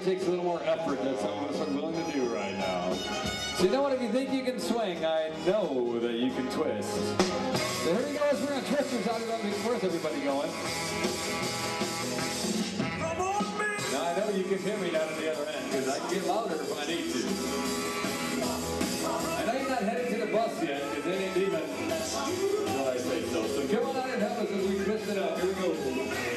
it takes a little more effort than some of us are willing to do right now. So you know what, if you think you can swing, I know that you can twist. So here we go, as we're going to twisters out of that. Where's everybody going? Now I know you can hear me down at the other end, because I can get louder if I need to. I know you're not heading to the bus yet, because they didn't even, well, I say so. So come on out and help us as we twist it up. Here we go.